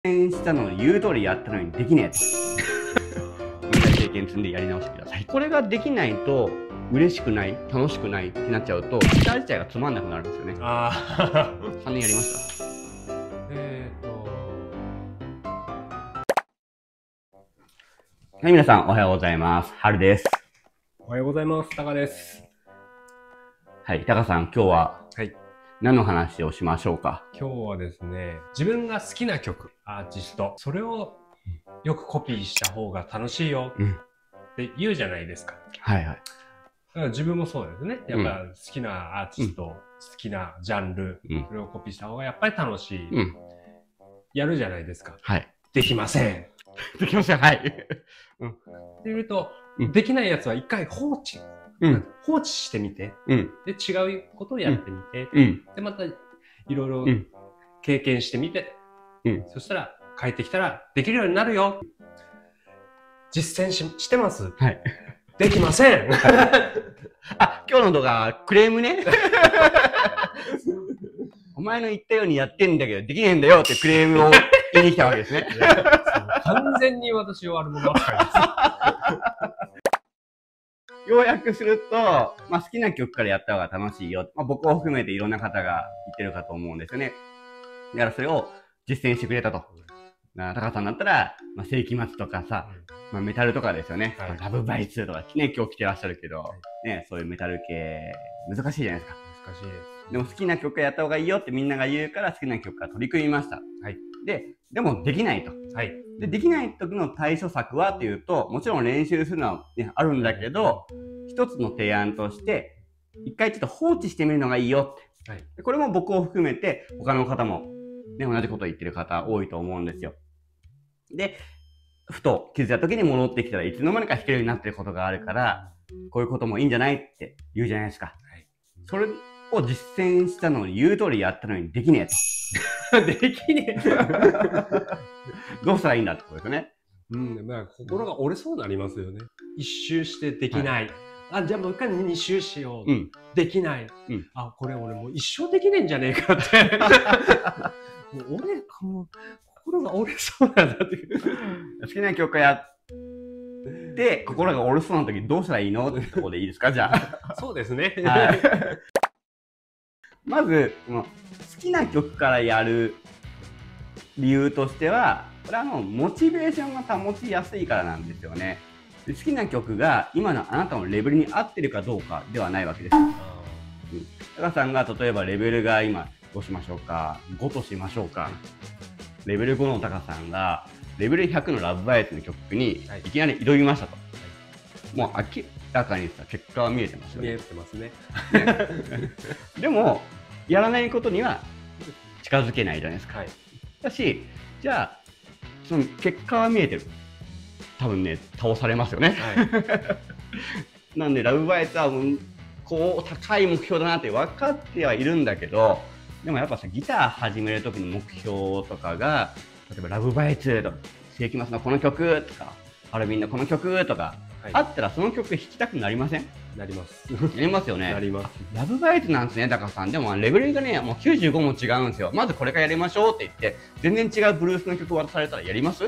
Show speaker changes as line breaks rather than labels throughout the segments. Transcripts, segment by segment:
践したのを言う通りやったのにできねえと。みんな経験積んでやり直してください。これができないと嬉しくない、楽しくないってなっちゃうと、ギター自体がつまんなくなるんですよね。
あ
3年やりました。はい、皆さんおはようございます。はるです。
おはようございます。タカです。
はい、タカさん、今日は何の話をしましょうか。
今日はですね、自分が好きな曲、アーティスト、それをよくコピーした方が楽しいよって言うじゃないですか。
はいはい。
だから自分もそうですね。やっぱ好きなアーティスト、好きなジャンル、それをコピーした方がやっぱり楽しい。やるじゃないですか。
はい。
できません。
できません。はい。
っていうと、できないやつは一回放置してみて、で、違うことをやってみて、で、またいろいろ経験してみて、そしたら帰ってきたらできるようになるよ。実践してます。
はい。
できません。
あ、今日の動画、クレームね。お前の言ったようにやってんだけど、できねえんだよってクレームを言いに来たわけですね。
完全に私を悪者扱いです。
要約すると、好きな曲からやった方が楽しいよ。僕を含めていろんな方が言ってるかと思うんですよね。だからそれを実践してくれたと。タカさんだったら、世紀末とかさ、メタルとかですよね。ラブバイツとかね、今日来てらっしゃるけど、ね、そういうメタル系、難しいじゃないですか。
難しいです。
でも好きな曲からやった方がいいよってみんなが言うから好きな曲から取り組みました。でもできないと。で、できない時の対処策はっていうと、もちろん練習するのは、ね、あるんだけど、一つの提案として、一回ちょっと放置してみるのがいいよって。これも僕を含めて、他の方も、ね、同じことを言ってる方多いと思うんですよ。で、ふと気づいた時に戻ってきたらいつの間にか弾けるようになってることがあるから、こういうこともいいんじゃないって言うじゃないですか。それを実践したのに言う通りやったのにできねえと。
できねえ。
どうしたらいいんだってことですよね。
心が折れそうになりますよね。一周してできない。じゃあもう一回二周しよう。できない。これ俺もう一生できねえんじゃねえかって。もう心が折れそうなんだっていう。
好きな曲やって心が折れそうな時どうしたらいいのってところでいいですか、じゃあ。
そうですね。
まず、好きな曲からやる理由としては、これはモチベーションが保ちやすいからなんですよね。好きな曲が今のあなたのレベルに合ってるかどうかではないわけです。タカさんが例えばレベルが今どうしましょうか、5としましょうか。レベル5のタカさんがレベル100のラブバイツの曲にいきなり挑みましたと。もう明らかにさ、結果は見えてますよね。
見えてますね。
でもやらないことには近づけないじゃないですか。だし、じゃあその結果は見えてる。多分ね、倒されますよね。なんでラブバイツはこう高い目標だなって分かってはいるんだけど、でもやっぱさ、ギター始める時の目標とかが、例えばラブバイツとか世紀末のこの曲とかハロウィンのこの曲とかあったら、その曲弾きたくなりません？
なります。
なりますよね。
なります。
ラブバイツなんですね、タカさん。でもレベルがね、もう95も違うんですよ。まずこれからやりましょうって言って全然違うブルースの曲渡されたらやります？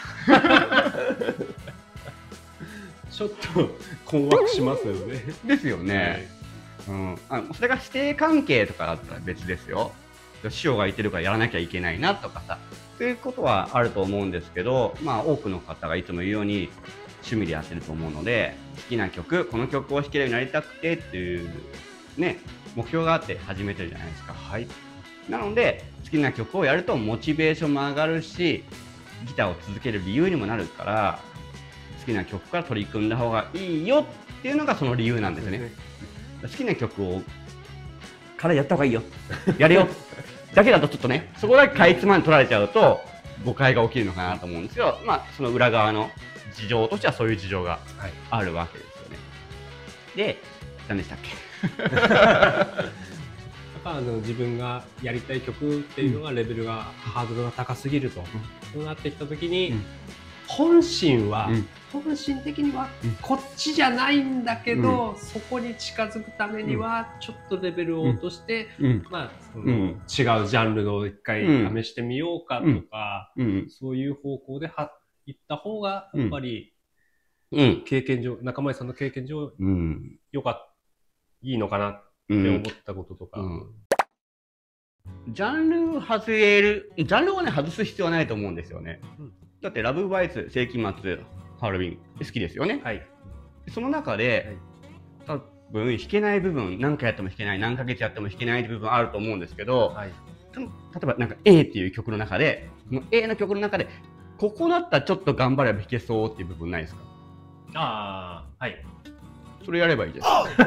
ちょっと困惑しますよね。
ですよね。それが師弟関係とかだったら別ですよ。師匠が言ってるからやらなきゃいけないなとかさ、そういうことはあると思うんですけど、多くの方がいつも言うように趣味でやってると思うので、好きな曲、この曲を弾けるようになりたくてっていうね、目標があって始めてるじゃないですか。なので好きな曲をやるとモチベーションも上がるし、ギターを続ける理由にもなるから、好きな曲から取り組んだ方がいいよっていうのがその理由なんですよね。好きな曲をからやった方がいいよ、やれよだけだとちょっとね、そこだけかいつまんで取られちゃうと誤解が起きるのかなと思うんですけど、その裏側の事情としてはそういう事情があるわけですよね。で、何でしたっけ？
自分がやりたい曲っていうのがレベルが、ハードルが高すぎると、そうなってきた時に本心は、本心的にはこっちじゃないんだけど、そこに近づくためにはちょっとレベルを落として、まあその違うジャンルを一回試してみようかとか、そういう方向で行った方がやっぱり経験上、中前さんの経験上いいのかなって思ったこととか。
ジャンルをね外す必要はないと思うんですよね。だってラブバイス、世紀末、ハロウィン好きですよね。はい、その中で、多分弾けない部分、何回やっても弾けない、何ヶ月やっても弾けない部分あると思うんですけど、はい、例えばなんか A っていう曲の中で、この A の曲の中でここだったらちょっと頑張れば弾けそうっていう部分ないですか？
ああ、はい。
それやればいいです。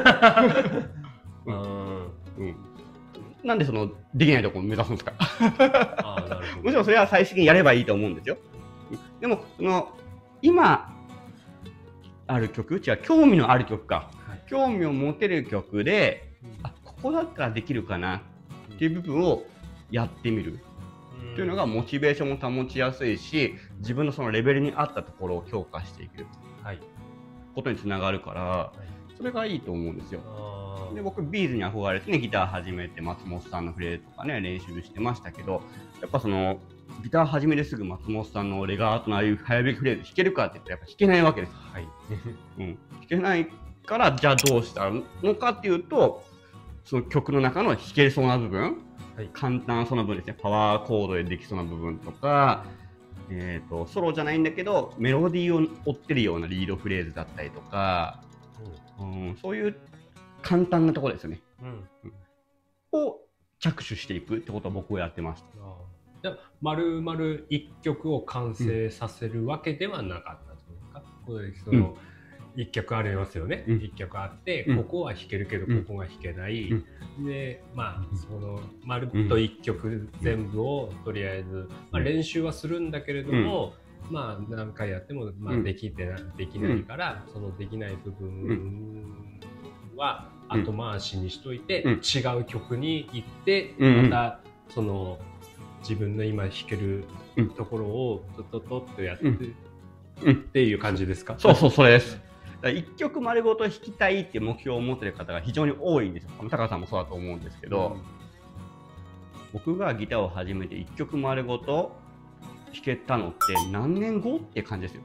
なんでそのできないところを目指すんですか？もちろんそれは最終的にやればいいと思うんですよ。でもその今ある曲、興味のある曲か、興味を持てる曲で、ここだったらできるかなっていう部分をやってみるっていうのがモチベーションも保ちやすいし、自分のそのレベルに合ったところを強化していくことにつながるから、それがいいと思うんですよ。で、僕ビーズに憧れてね、ギター始めて松本さんのフレーズとかね練習してましたけど、やっぱそのギター始めですぐ松本さんのレガートのああいう早弾きフレーズ弾けるかって言ったらやっぱ弾けないわけです。はい。弾けないから、じゃあどうしたのかっていうと、その曲の中の弾けそうな部分、簡単そうな部分ですね。パワーコードでできそうな部分とか、ソロじゃないんだけどメロディーを追ってるようなリードフレーズだったりとか、そういう簡単なところですよね。を着手していくってことは僕はやってました。
丸々一曲を完成させるわけではなかったんですか？これその一曲ありますよね。一曲あって、ここは弾けるけどここが弾けない。で、まあその丸っと一曲全部をとりあえず練習はするんだけれども、まあ何回やってもできないから、そのできない部分は後回しにしといて、違う曲に行ってまたその自分の今弾けるところをトッとやってっていう感じですか？
そう、それです。一曲丸ごと弾きたいっていう目標を持っている方が非常に多いんですよ。高さんもそうだと思うんですけど、僕がギターを始めて一曲丸ごと弾けたのって何年後って感じですよ。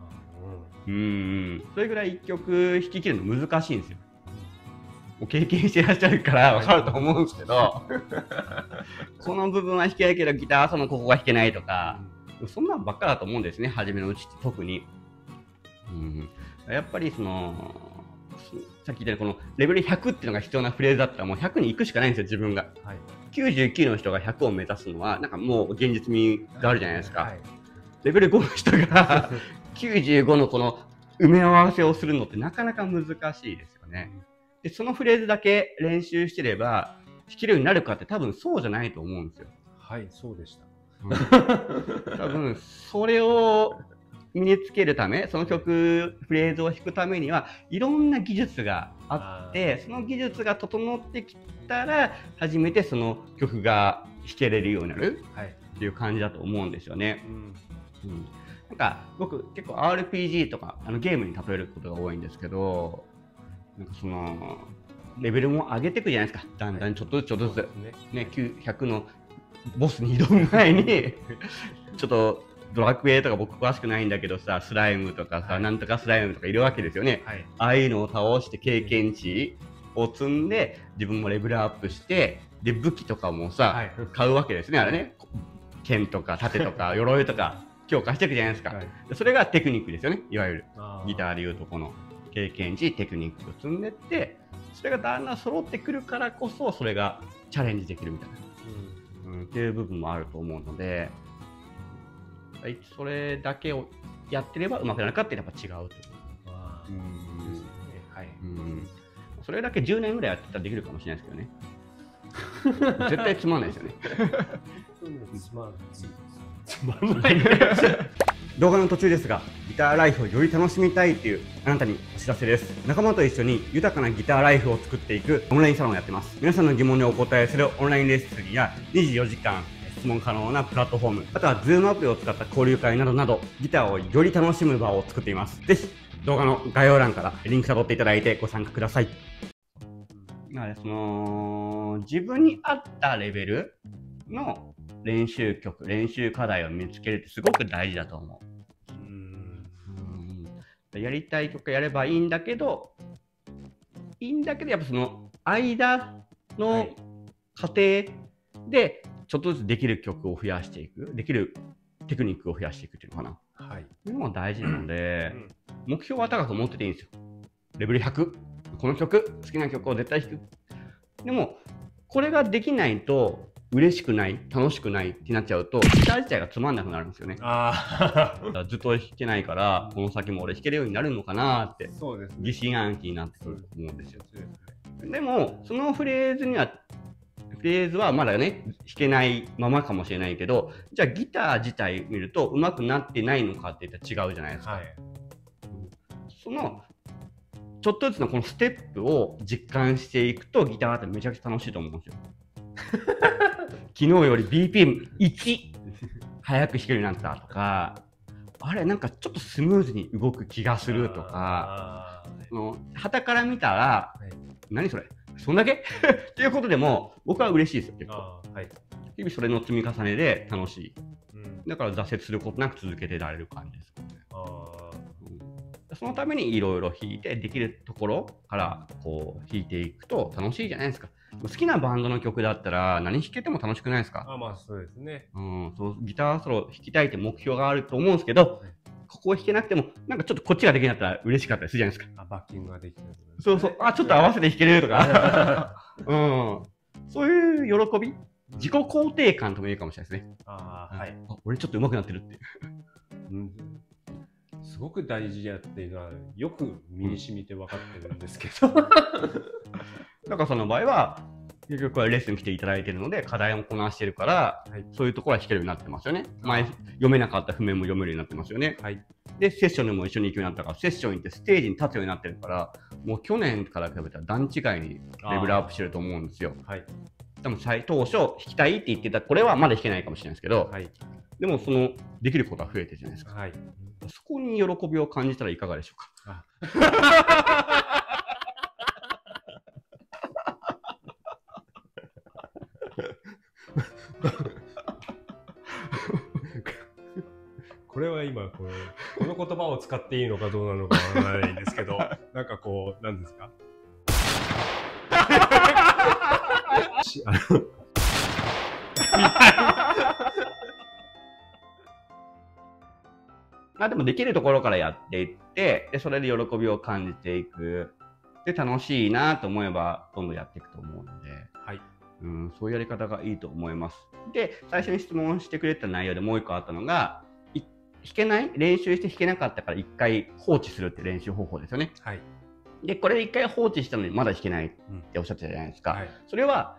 それぐらい一曲弾き切るの難しいんですよ。経験してらっしゃるから分かると思うんですけどこの部分は弾けないけどギターそのここが弾けないとか、そんなんばっかだと思うんですね、初めのうちって特に。やっぱりそのさっき言ったこのレベル100っていうのが必要なフレーズだったらもう100に行くしかないんですよ、自分が。99の人が100を目指すのはなんかもう現実味があるじゃないですか。レベル5の人が95のこの埋め合わせをするのってなかなか難しいですよね。でそのフレーズだけ練習してれば弾けるようになるかって多分そうじゃないと思うんですよ。
はい、そうでした。
多分それを身につけるため、その曲フレーズを弾くためにはいろんな技術があって、その技術が整ってきたら初めてその曲が弾けれるようになるっていう感じだと思うんですよね。なんか僕結構 RPG とかゲームに例えることが多いんですけど、なんかそのレベルも上げていくじゃないですか。だんだんちょっとずつね、100のボスに挑む前にちょっとドラクエとか僕詳しくないんだけどさ、スライムとかさ、なんとかスライムとかいるわけですよね。ああいうのを倒して経験値を積んで自分もレベルアップして、で武器とかもさ、買うわけですね。あれね、剣とか盾とか鎧とか強化していくじゃないですか。それがテクニックですよね。いわゆるギターでいうとこの経験値、テクニックを積んでって、それがだんだん揃ってくるからこそそれがチャレンジできるみたいな、っていう部分もあると思うので、それだけをやってればうまくなるかってやっぱ違うと。それだけ10年ぐらいやってたらできるかもしれないですけどね。絶対つまんないですよね。つまんない。動画の途中ですが、ギターライフをより楽しみたいというあなたにお知らせです。仲間と一緒に豊かなギターライフを作っていくオンラインサロンをやってます。皆さんの疑問にお答えするオンラインレッスンや24時間質問可能なプラットフォーム、あとは Zoom アプリを使った交流会などなど、ギターをより楽しむ場を作っています。ぜひ動画の概要欄からリンク辿っていただいてご参加ください。自分に合ったレベルの練習曲、練習課題を見つけるってすごく大事だと思う。やりたい曲やればいいんだけど、やっぱその間の過程でちょっとずつできる曲を増やしていく、できるテクニックを増やしていくっていうのかな。はい。いうのも大事なので、目標は高く持ってていいんですよ。レベル100。この曲、好きな曲を絶対弾く。でも、これができないと、嬉しくない、楽しくないってなっちゃうと、ギター自体がつまんなくなるんですよね。ずっと弾けないから、この先も俺弾けるようになるのかなって、そうですね、疑心暗鬼になってくると思うんですよ。でも、そのフレーズはまだね、弾けないままかもしれないけど、じゃあギター自体見ると上手くなってないのかって言ったら違うじゃないですか。はい、そのちょっとずつのこのステップを実感していくとギターってめちゃくちゃ楽しいと思うんですよ。昨日より BPM1 早く弾けるようになったとか、あれなんかちょっとスムーズに動く気がするとか、旗から見たら、何それそんだけっていうことでも僕は嬉しいですよ、結構。はい、日々それの積み重ねで楽しい。だから挫折することなく続けてられる感じですね。そのためにいろいろ弾いて、できるところからこう弾いていくと楽しいじゃないですか。好きなバンドの曲だったら何弾けても楽しくないですか？
まあそうですね。
ギターソロ弾きたいって目標があると思うんですけど、ここを弾けなくても、なんかちょっとこっちができなかったら嬉しかったりするじゃないですか。
バッキングができてる、ね。
そうそう。ちょっと合わせて弾けるとか。そういう喜び、自己肯定感ともいいかもしれないですね。はい。俺ちょっと上手くなってるっていう。
すごく大事やっていうのはよく身に染みて分かってるんですけど。
中さんの場合は、結局はレッスン来ていただいているので、課題もこなしてるから、そういうところは弾けるようになってますよね。前、読めなかった譜面も読めるようになってますよね。で、セッションでも一緒に行くようになったから、セッション行ってステージに立つようになってるから、もう去年から比べたら段違いにレベルアップしてると思うんですよ。でも当初弾きたいって言ってた、これはまだ弾けないかもしれないですけど、でもできることは増えてるじゃないですか。そこに喜びを感じたらいかがでしょうか。
これは今この言葉を使っていいのかどうなのかわからないんですけど、なんかこう、なんですか
でもできるところからやっていって、でそれで喜びを感じていく。で、楽しいなと思えば、どんどんやっていくと思うので、そういうやり方がいいと思います。で、最初に質問してくれた内容でもう一個あったのが、弾けない練習して弾けなかったから一回放置するって練習方法ですよね。で、これ一回放置したのにまだ弾けないっておっしゃってたじゃないですか。それは、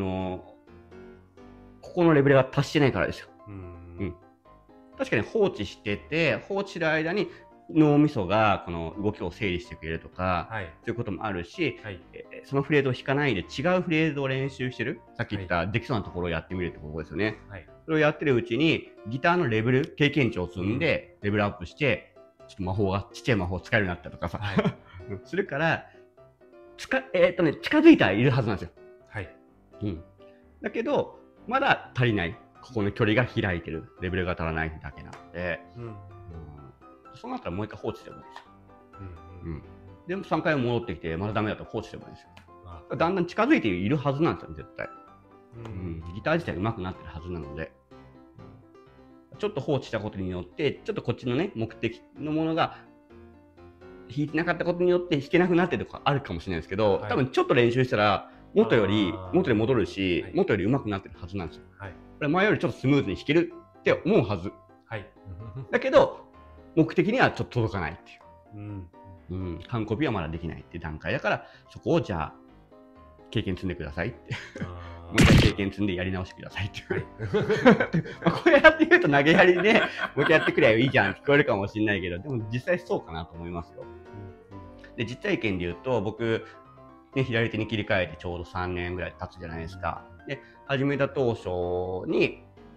ここのレベルが達してないからですよ。確かに放置してて、放置する間に脳みそがこの動きを整理してくれるとか、そういうこともあるし、そのフレーズを弾かないで違うフレーズを練習してる。さっき言ったできそうなところをやってみるってことですよね。それをやってるうちに、ギターのレベル、経験値を積んで、レベルアップして、ちょっとちっちゃい魔法使えるようになったとかさ、するから、近づいてはいるはずなんですよ。だけど、まだ足りない。ここの距離が開いてる。レベルが足らないだけなので、そうなったらもう一回放置してもいいですよ。でも3回戻ってきて、まだダメだと放置してもいいですよ。だんだん近づいているはずなんですよ、絶対。ギター自体上手くなってるはずなので、ちょっと放置したことによって、ちょっとこっちのね、目的のものが弾いてなかったことによって弾けなくなってるとかあるかもしれないですけど、多分ちょっと練習したら、元に戻るし、元より上手くなってるはずなんですよ。これ前よりちょっとスムーズに弾けるって思うはず。だけど、目的にはちょっと届かないっていう。完コピはまだできないっていう段階だから、そこをじゃあ、経験積んでくださいって。もう一回経験積んでやり直してくださいっていう。こうやって言うと投げやりで、もう一回やってくればいいじゃんって聞こえるかもしれないけど、でも実際そうかなと思いますよ。で、実体験で言うと、僕、左手に切り替えてちょうど3年ぐらい経つじゃないですか。で、始めた当初に、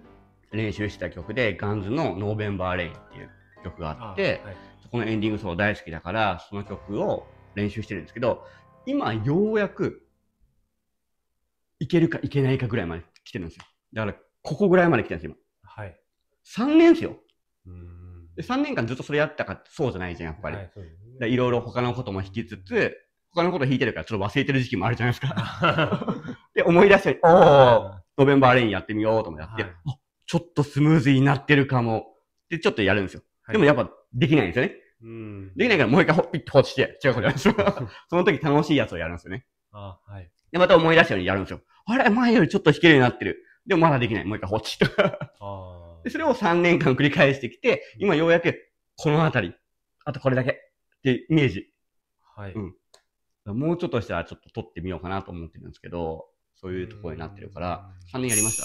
練習した曲で、ガンズのノーベンバーレインっていう曲があって、はい、そこのエンディングソロ大好きだから、その曲を練習してるんですけど、今ようやく、いけるかいけないかぐらいまで来てるんですよ。だから、ここぐらいまで来てるんですよ、今。はい。3年ですよ。で3年間ずっとそれやったかそうじゃないじゃん、やっぱり。はい、いろいろ他のことも弾きつつ、他のこと弾いてるからちょっと忘れてる時期もあるじゃないですか。で、思い出して、ノーベンバーレインやってみようと思ってやって、はい、ちょっとスムーズになってるかも。で、ちょっとやるんですよ。はい、でもやっぱできないんですよね。できないからもう一回ピッと放置して、違うことやるんですよ。その時楽しいやつをやるんですよね。はい、で、また思い出したようにやるんですよ。あれ、前よりちょっと弾けるようになってる。でもまだできない。もう一回放置とか。で、それを3年間繰り返してきて、今ようやくこのあたり、あとこれだけっていうイメージ。はい。もうちょっとしたらちょっと撮ってみようかなと思ってるんですけど、そういうところになってるから、3年やりました？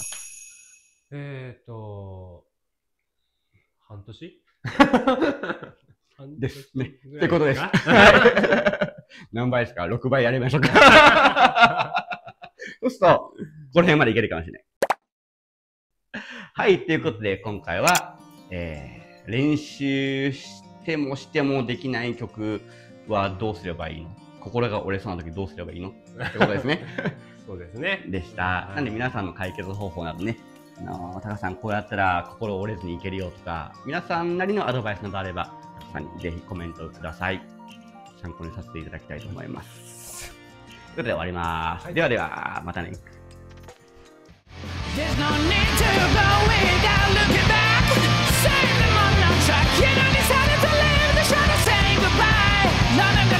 半年
ですね。ってことです。はい。何倍ですか？ 6 倍やりましょうか。そうすると、この辺までいけるかもしれない。はい、ということで今回は、練習してもできない曲はどうすればいいの？心が折れそうな時どうすればいいの？ってことですね。
そうですね。
でした。なんで皆さんの解決方法などね、タカさんこうやったら心折れずにいけるよとか、皆さんなりのアドバイスなどあれば、タカさんにぜひコメントをください。参考にさせていただきたいと思います。ということで終わります。はい、ではでは、またね。There's no need to go without looking back. Save them on track. You know decided to leave the shadow, say goodbye. None of